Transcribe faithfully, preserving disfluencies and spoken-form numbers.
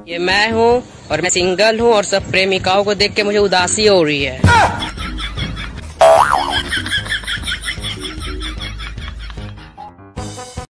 ये मैं हूँ और मैं सिंगल हूँ और सब प्रेमिकाओं को देख के मुझे उदासी हो रही है।